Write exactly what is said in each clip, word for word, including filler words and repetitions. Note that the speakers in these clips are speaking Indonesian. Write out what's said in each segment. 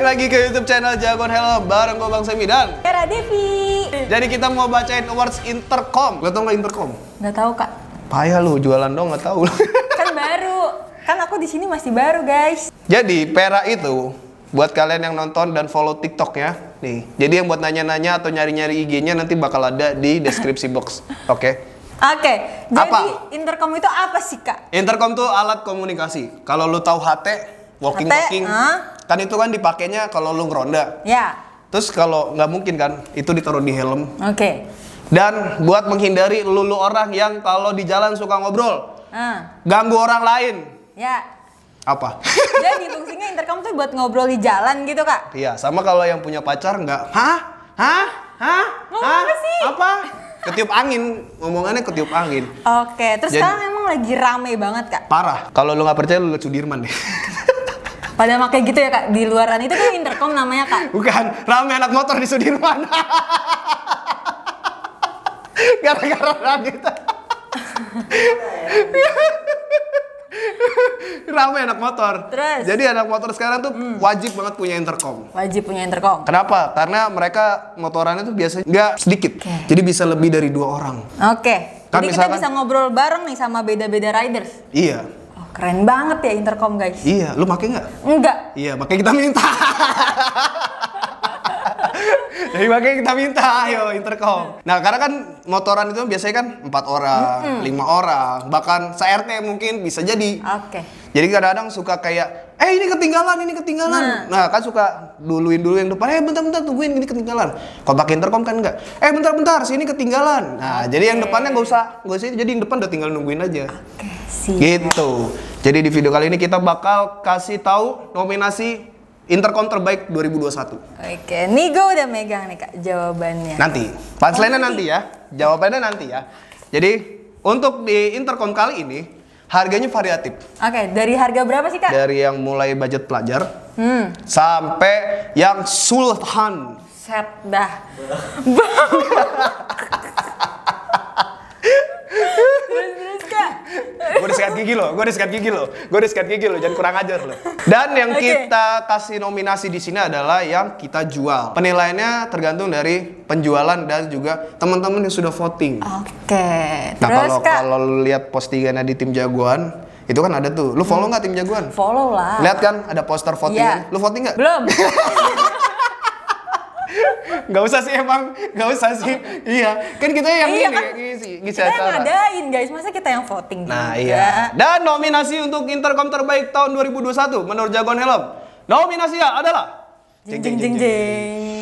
lagi ke YouTube channel Jagoan Helm bareng gue Bang Semi dan Era Devi. Jadi kita mau bacain awards Intercom. Lo tau nggak Intercom? Nggak tahu kak. Payah lu jualan dong nggak tahu. Kan baru. Kan aku di sini masih baru guys. Jadi Pera itu buat kalian yang nonton dan follow TikToknya nih. Jadi yang buat nanya-nanya atau nyari-nyari I G-nya nanti bakal ada di deskripsi box. Oke? Okay? Oke. Okay. Jadi Apa? Intercom itu apa sih kak? Intercom tuh alat komunikasi. Kalau lu tahu H T, walking walking, H T, huh? kan itu kan dipakainya kalau lu ngeronda. Ya. Terus kalau nggak mungkin kan, itu ditaruh di helm. Oke. Okay. Dan buat menghindari lulu orang yang kalau di jalan suka ngobrol, Uh. ganggu orang lain. Ya. Apa? Jadi fungsinya intercom tuh buat ngobrol di jalan gitu kak? Iya, sama kalau yang punya pacar nggak, hah? Hah? Hah? Ngomong Hah? apa sih? Apa? Ketiup angin, ngomongannya ketiup angin. Oke, terus Jadi- sekarang emang lagi rame banget kak? Parah. Kalau lu nggak percaya lu lihat Sudirman deh. Pada pakai gitu ya kak? Di luaran itu kan intercom namanya kak? Bukan, rame anak motor di Sudirman. Gara-gara Radita. Rame anak motor. Terus? Jadi anak motor sekarang tuh hmm. wajib banget punya intercom. Wajib punya intercom. Kenapa? Karena mereka motorannya tuh biasanya nggak sedikit. Okay. Jadi bisa lebih dari dua orang. Oke. Kan Jadi misalkan- kita bisa ngobrol bareng nih sama beda-beda riders. Iya. Oh, keren banget ya intercom guys. Iya, lu pakai nggak? Enggak. Iya, makanya kita minta. Jadi makanya kita minta, ayo intercom. Nah, karena kan motoran itu biasanya kan empat orang, lima orang, bahkan se-R T mungkin bisa jadi. Oke. Jadi kadang-kadang suka kayak, eh ini ketinggalan, ini ketinggalan. Nah, kan suka duluin dulu yang depan, eh bentar-bentar tungguin ini ketinggalan. Kalau pakai intercom kan enggak, eh bentar-bentar sini ketinggalan. Nah, jadi yang depannya nggak usah, nggak usah itu, jadi yang depan udah tinggal nungguin aja. Oke, siap. Gitu. Jadi di video kali ini kita bakal kasih tahu nominasi Intercom terbaik dua ribu dua puluh satu. Oke, nih gue udah megang nih kak jawabannya. Nanti, punchline-nya nanti ya, jawabannya nanti ya. Jadi untuk di Intercom kali ini harganya variatif. Oke, dari harga berapa sih kak? Dari yang mulai budget pelajar Hmm, sampai yang sultan. set dah. Terus terus kak. Gue udah sikat gigi loh, gue udah sikat gigi loh, gue udah sikat gigi loh, jangan kurang ajar loh. Dan yang Oke. kita kasih nominasi di sini adalah yang kita jual. Penilaiannya tergantung dari penjualan dan juga teman-teman yang sudah voting. Oke. Nah Terus kalau kak. kalau lu lihat postingannya di tim Jagoan, itu kan ada tuh. Lu follow nggak tim Jagoan? Follow lah. Lihat kan ada poster votingan. Iya. Lu voting nggak? Belum. Gak usah sih emang, gak usah sih. Iya, kan kita yang Iya ini, kan? ngisi, ngisi Kita yang acara. ngadain guys, masa kita yang voting Nah juga? iya. Dan nominasi untuk Intercom terbaik tahun dua ribu dua puluh satu menurut Jagoan Helm, nominasinya adalah Jeng jeng jeng jeng.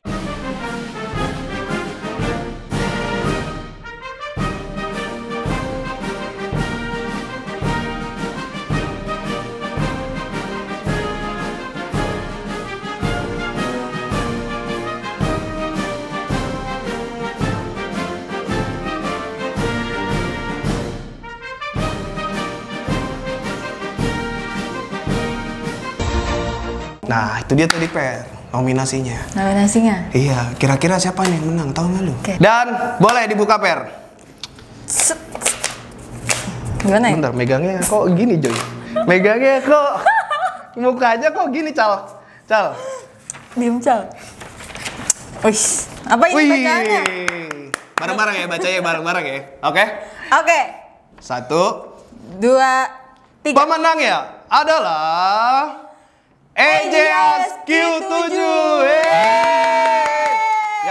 Nah itu dia tadi Per, nominasinya. Nominasinya. Iya, kira-kira siapa nih yang menang? Tahu nggak lu? Oke. Dan boleh dibuka Per. Set. Gimana ya? Bentar, megangnya kok gini Joy? Megangnya kok mukanya kok gini Cal? Cal. Diem cal. Wih, apa ini bacaannya? Bareng-bareng ya, bacanya bareng-bareng ya. Oke? Oke, Satu. dua, tiga. Pemenangnya adalah A J S Q tujuh. Ya.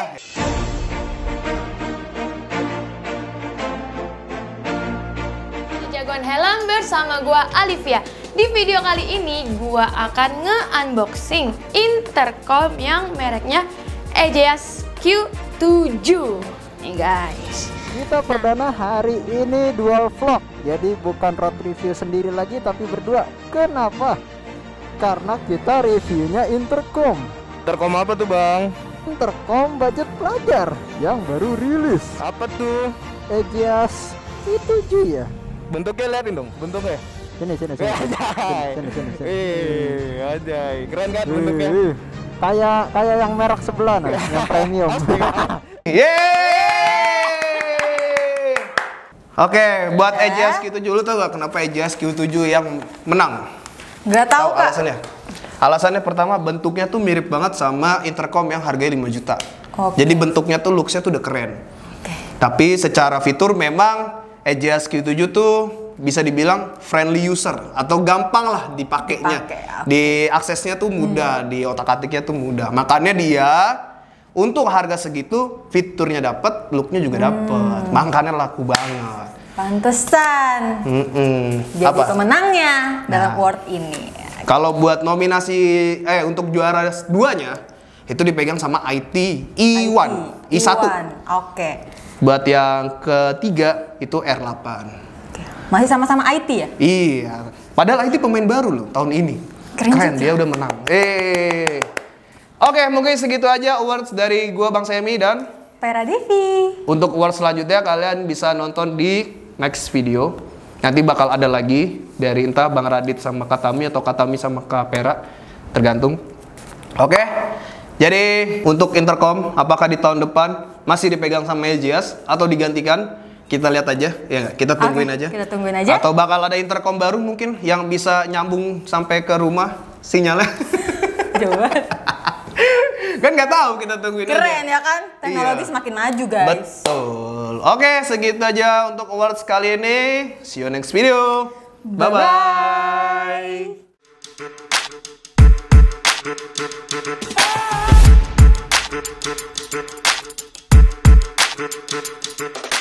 Jagoan Helm bersama gua Alivia. Di video kali ini gua akan nge-unboxing intercom yang mereknya A J S Q tujuh. Nih guys. Kita perdana hari ini dual vlog. Jadi bukan road review sendiri lagi tapi berdua. Kenapa? Karena kita reviewnya intercom. Intercom apa tuh bang? Intercom budget pelajar yang baru rilis. Apa tuh? A J S Q tujuh ya. Bentuknya liatin dong, bentuknya. Sini sini sini. Sini sini sini. sini. Eh, ajay. Keren kan Wih, wih. Kayak kayak yang merek sebelah nah, yang premium. Yeay! Oke, buat A J S Q tujuh lu tau gak kenapa A J S Q tujuh yang menang? Gak tahu kak. alasannya? Alasannya pertama, bentuknya tuh mirip banget sama intercom yang harganya lima juta. Oke. Jadi bentuknya tuh looks-nya tuh udah keren. Oke. Tapi secara fitur memang E J S Q tujuh tuh bisa dibilang friendly user atau gampang lah dipakainya. Dipakai, oke. Di aksesnya tuh mudah, di otak-atiknya tuh mudah. Makanya dia untuk harga segitu fiturnya dapat, looknya juga dapat. Makanya laku banget. Pantesan Mm-mm. jadi Apa? pemenangnya dalam Nah. award ini. Kalau buat nominasi eh untuk juara duanya itu dipegang sama I T i satu, i satu. Oke. Buat yang ketiga itu R delapan. Oke. Masih sama-sama I T ya? Iya. Padahal I T pemain baru loh tahun ini. Keren juga. Dia udah menang. Eh. Oke, mungkin segitu aja awards dari gua Bang Semi dan Pera Devi. untuk awards selanjutnya kalian bisa nonton di next video. Nanti bakal ada lagi dari entah Bang Radit sama Katami atau Katami sama Kak Pera, tergantung. Oke. Jadi untuk intercom apakah di tahun depan masih dipegang sama E J S atau digantikan? Kita lihat aja, ya nggak? Kita tungguin Oke, aja. kita tungguin aja. Atau bakal ada intercom baru mungkin yang bisa nyambung sampai ke rumah sinyalnya. Coba. Kan nggak tahu, kita tungguin aja. Keren ya kan? Teknologi Iya. semakin maju guys. Betul. Oke, segitu aja untuk awards kali ini. See you next video. Bye-bye. Bye bye.